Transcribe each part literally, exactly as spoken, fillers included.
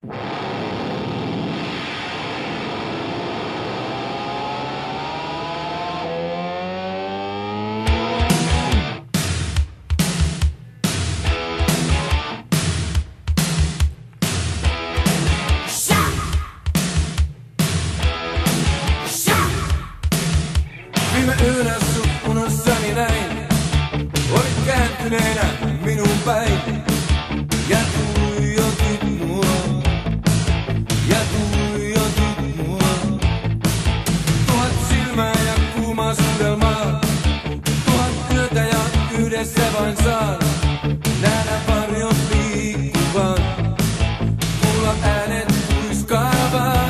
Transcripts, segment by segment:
Viime yönä sut unossani näin, olit kääntyneenä minun päin. Ja tuijotit mua, ja tuijotit mua. Tuhat silmää ja kuumaa suudelmaa, tuhat yötä ja yhdessä vain saa nähdä varjot liikkuvan, kuulla äänet tuiskaavan.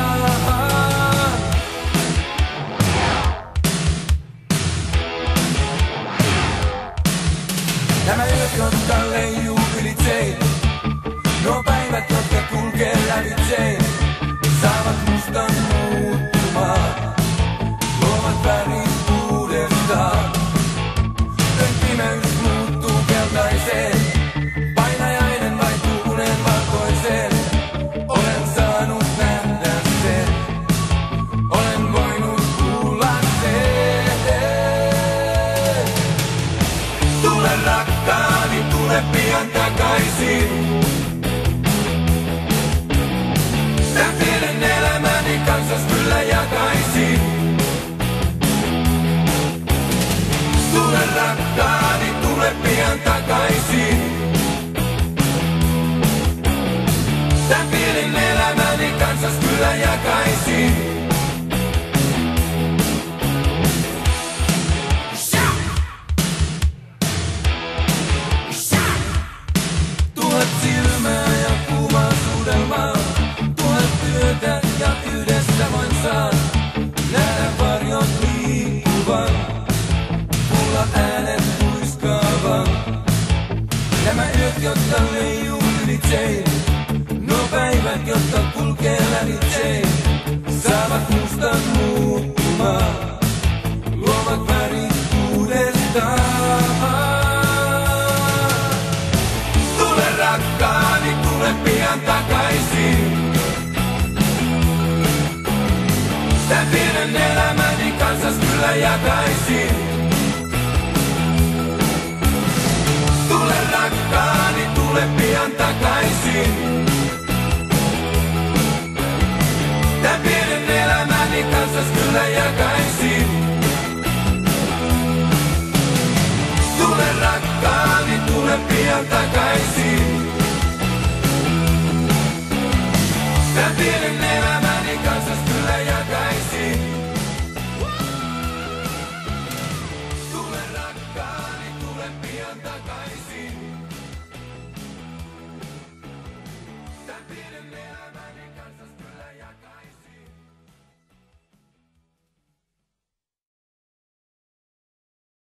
Nämä yöt, jotka leijuu ylitsein, nuo päivät, jotka kulkee lävitsein, saavat mustan muuttumaan, luovat värit uudestaan. Yön pimeys muuttuu keltaiseen, painajainen vaihtuu unen valkoiseen. Olen saanut nähdä sen, olen voinut kuulla sen. Tule rakkaani, tule pian takaisin. Tän pienen elämäni kansas kyllä jakaisin. Tule rakkaani, tule pian takaisin. Tän pienen elämäni kansas kyllä jakaisin. Tuhat silmää ja kuumaa suudelmaa, tuhat yötä ja yhdessä voin saa nähdä varjot liikkuvan, kuulla äänet tuiskaavan. Nämä yöt, jotka leijuu ylitsein, nuo päivät, jotka kulkee lävitsein, saavat mustan muuttumaan, luovat värit uudestaan. Tule rakkaani, tule pian takaisin. Tän pienen elämäni kansas kyllä jakaisin. Tule rakkaani, tule pian takaisin. Tän pienen elämäni kansas kyllä jakaisin. Tule rakkaani, tule pian takaisin. Tän pienen elämäni kansas